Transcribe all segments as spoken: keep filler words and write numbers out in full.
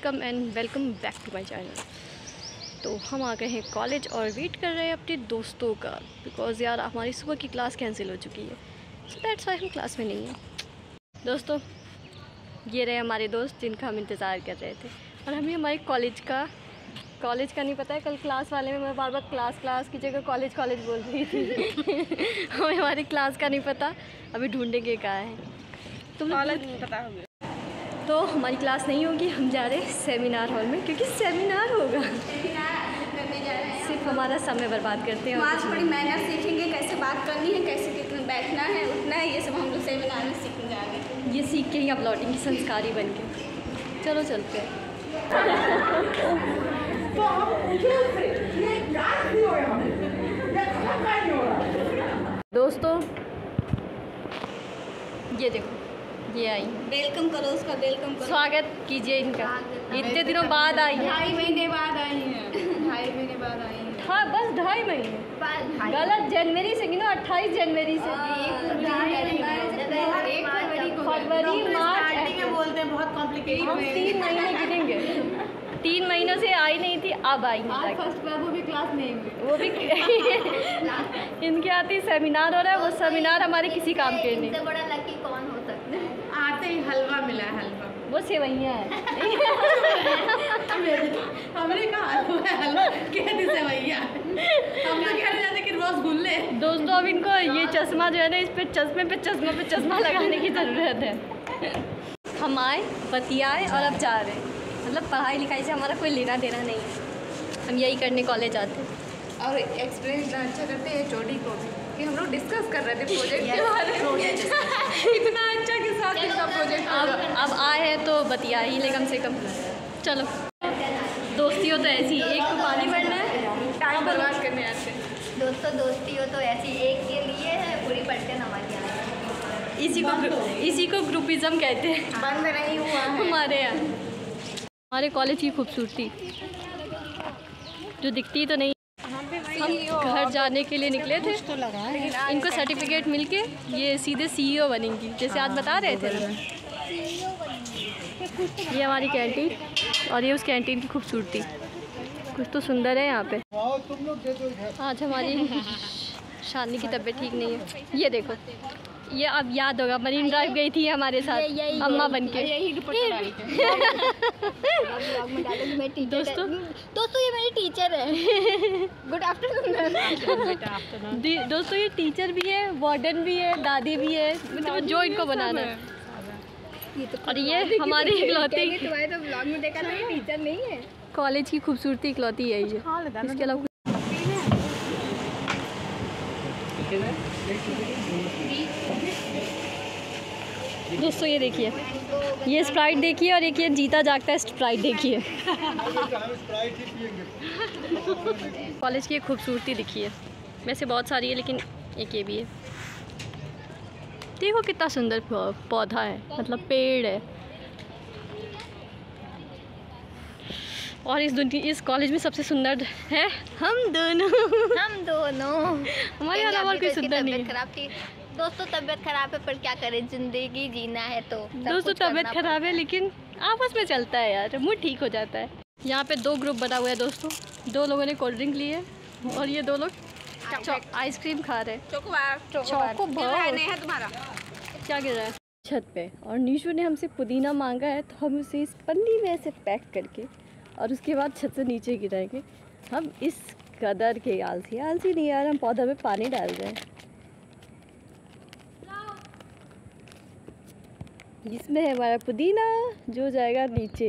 Welcome and welcome back to my channel. तो हम आ गए हैं कॉलेज और वेट कर रहे हैं अपने दोस्तों का, बिकॉज़ यार हमारी सुबह की क्लास कैंसिल हो चुकी है, सो दैट्स व्हाई हम क्लास में नहीं हैं। दोस्तों ये रहे हमारे दोस्त जिनका हम इंतज़ार कर रहे थे, और हमें हमारे कॉलेज का कॉलेज का नहीं पता है। कल क्लास वाले में मैं बार बार क्लास क्लास की जगह कॉलेज कॉलेज बोल रही थी। हमें हमारी क्लास का नहीं पता, अभी ढूंढेंगे कहाँ है। तुम कॉलेज नहीं पता होगा तो हमारी क्लास नहीं होगी, हम जा रहे हैं सेमिनार हॉल में, क्योंकि सेमिनार होगा। करने जा रहे हैं, सिर्फ हमारा समय बर्बाद करते हैं। वहाँ बड़ी मैनर सीखेंगे, कैसे बात करनी है, कैसे कितना बैठना है, उठना है, ये सब हम लोग सेमिनार में सीखने जा रहे हैं। ये सीख के ही आप लौटेंगे संस्कारी बन के। चलो चलते हैं। दोस्तों ये देखो, ये आई, वेलकम करो उसका, वेलकम करो, स्वागत कीजिए इनका। इतने दिनों बाद आई है, ढाई महीने बाद आई हैं, ढाई महीने बाद आई हैं। हाँ बस ढाई महीने गलत, जनवरी से गिनो, अट्ठाईस जनवरी से फरवरी मार्च बोलते हैं, बहुत कॉम्प्लिकेटेड। हम तीन महीने गिनेंगे, तीन महीनों से आई नहीं थी, अब आई नहीं। फर्स्ट बार वो भी क्लास में, वो भी इनके आती सेमिनार हो रहा है, वो सेमिनार हमारे किसी काम के नहीं। इससे बड़ा लकी कौन हो सकता है? आते ही हलवा मिला है, हलवा वो सेवैयाँ है। हमने कहा हलवा कहती सेवैयाँ, हम तो कह रहे थे कि रसगुल्ले। दोस्तों अब इनको ये चश्मा जो है ना, इस पे चश्मे पे चश्मा पे चश्मा लगाने की ज़रूरत है। हम आए, बतियाए और अब जा रहे हैं। मतलब पढ़ाई लिखाई से हमारा कोई लेना देना नहीं है, हम यही करने कॉलेज आते हैं। और एक्सप्लेन इतना अच्छा करते हैं चोटी को कि हम लोग डिस्कस कर रहे थे प्रोजेक्ट के बारे में। इतना अच्छा के साथ इनका प्रोजेक्ट। अब अब आए हैं तो बतिया ही ले कम से कम। चलो दोस्ती हो तो ऐसी, एक को पानी भरना है, टाइम बर्बाद करने आते हैं। दोस्तों दोस्ती हो तो ऐसी एक के लिए है, पूरी पलटे हमारी यहाँ। इसी को इसी को ग्रुपिज्म कहते हैं। बंद नहीं हुआ है हमारे यहाँ। हमारे कॉलेज की खूबसूरती जो दिखती तो नहीं। हम घर जाने के लिए निकले थे, इनको सर्टिफिकेट मिलके ये सीधे सीईओ बनेंगी, जैसे आज बता रहे थे ना। ये हमारी कैंटीन, और ये उस कैंटीन की खूबसूरती। कुछ तो सुंदर है यहाँ पे। आज हमारी शानी की तबीयत ठीक नहीं है, ये देखो। ये अब याद होगा, मरीन ड्राइव गई थी हमारे साथ अम्मा बन के। दोस्तों दोस्तों ये मेरी टीचर है। Good afternoon. दोस्तों ये टीचर भी है, वार्डन भी है, दादी भी है, मतलब जो इनको बनाना है। और ये हमारी इकलौती, तुम्हारे तो ब्लॉग में देखा था, ये टीचर नहीं है। कॉलेज की खूबसूरती इकलौती है ये, इसके अलावा। दोस्तों ये देखिए, ये स्प्राइट देखिए, और एक ये जीता जागता है स्प्राइट देखिए। कॉलेज की एक खूबसूरती दिखी है, वैसे बहुत सारी है लेकिन एक ये भी है। देखो कितना सुंदर पौधा है, मतलब पेड़ है। और इस दुनिया इस कॉलेज में सबसे सुंदर है हम दोनों। हम दोनों, हमारे अलावा और कोई सुंदर नहीं है। खराब थी दोस्तों, तबीयत खराब है पर क्या करें, जिंदगी जीना है तो। दोस्तों तबीयत खराब है लेकिन आपस में चलता है यार, मूड ठीक हो जाता है। यहाँ पे दो ग्रुप बना हुआ है दोस्तों, दो लोगों ने कोल्ड ड्रिंक ली है और ये दो लोग आइसक्रीम खा रहे हैं। चोकोबार नहीं है तुम्हारा। क्या गिर रहा है छत पे? और नीशू ने हमसे पुदीना मांगा है, तो हम उसे इस पन्नी में ऐसे पैक करके और उसके बाद छत से नीचे गिराएंगे। हम इस कदर के आलसी आलसी नहीं यार, हम पौधा में पानी डाल रहे हैं जिसमें है हमारा पुदीना जो जाएगा नीचे।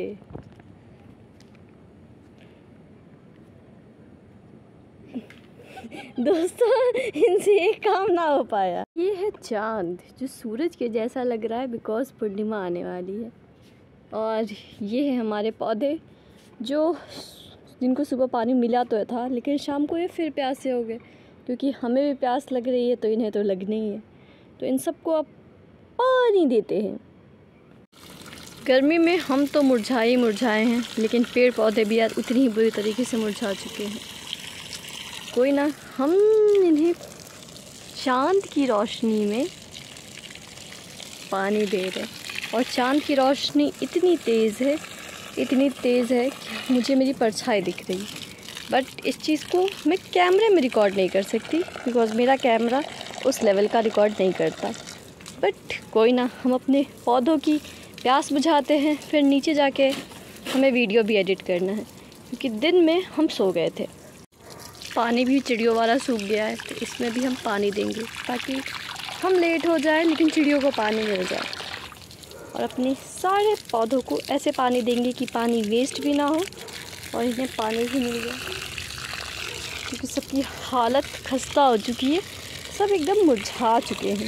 दोस्तों इनसे एक काम ना हो पाया। ये है चांद जो सूरज के जैसा लग रहा है, बिकॉज पूर्णिमा आने वाली है। और ये है हमारे पौधे जो जिनको सुबह पानी मिला तो था, लेकिन शाम को ये फिर प्यासे हो गए, क्योंकि हमें भी प्यास लग रही है तो इन्हें तो लगनी ही है। तो इन सबको अब पानी देते हैं। गर्मी में हम तो मुरझाए ही मुरझाए हैं, लेकिन पेड़ पौधे भी यार उतनी ही बुरी तरीके से मुरझा चुके हैं। कोई ना, हम इन्हें चांद की रोशनी में पानी दे रहे हैं। और चांद की रोशनी इतनी तेज़ है इतनी तेज़ है कि मुझे मेरी परछाई दिख रही है। बट इस चीज़ को मैं कैमरे में रिकॉर्ड नहीं कर सकती बिकॉज़ मेरा कैमरा उस लेवल का रिकॉर्ड नहीं करता। बट कोई ना, हम अपने पौधों की प्यास बुझाते हैं, फिर नीचे जाके हमें वीडियो भी एडिट करना है क्योंकि दिन में हम सो गए थे। पानी भी चिड़ियों वाला सूख गया है, तो इसमें भी हम पानी देंगे ताकि हम लेट हो जाए लेकिन चिड़ियों को पानी मिल जाए। और अपने सारे पौधों को ऐसे पानी देंगे कि पानी वेस्ट भी ना हो और इन्हें पानी भी मिल जाए क्योंकि सबकी हालत खस्ता हो चुकी है, सब एकदम मुरझा चुके हैं।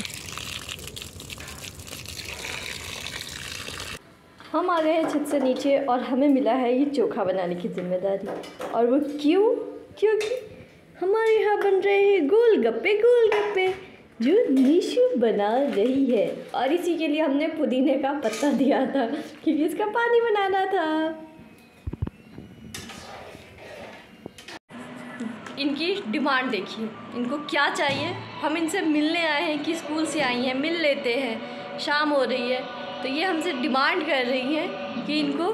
हम आ गए हैं छत से नीचे और हमें मिला है ये चोखा बनाने की जिम्मेदारी। और वो क्यों? क्योंकि हमारे यहाँ बन रहे हैं गोलगप्पे गोलगप्पे जो निशु बना रही है। और इसी के लिए हमने पुदीने का पत्ता दिया था क्योंकि इसका पानी बनाना था। इनकी डिमांड देखिए, इनको क्या चाहिए। हम इनसे मिलने आए हैं कि स्कूल से आई हैं, मिल लेते हैं, शाम हो रही है, तो ये हमसे डिमांड कर रही हैं कि इनको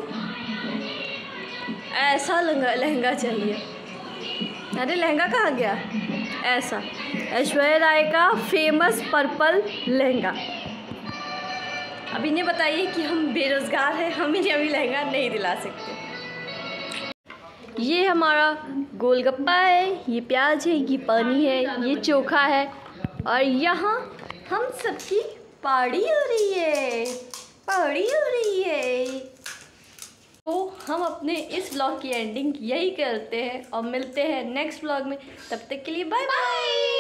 ऐसा लहंगा लहंगा चाहिए। अरे लहंगा कहाँ गया? ऐसा ऐश्वर्या राय का फेमस पर्पल लहंगा। अब इन्हें बताइए कि हम बेरोज़गार हैं, हम इन्हें अभी लहंगा नहीं दिला सकते। ये हमारा गोलगप्पा है, ये प्याज है, ये पानी है, ये चोखा है और यहाँ हम सबकी पार्टी हो रही है, पार्टी हो रही है। तो हम अपने इस व्लॉग की एंडिंग यही करते हैं और मिलते हैं नेक्स्ट व्लॉग में। तब तक के लिए बाय बाय।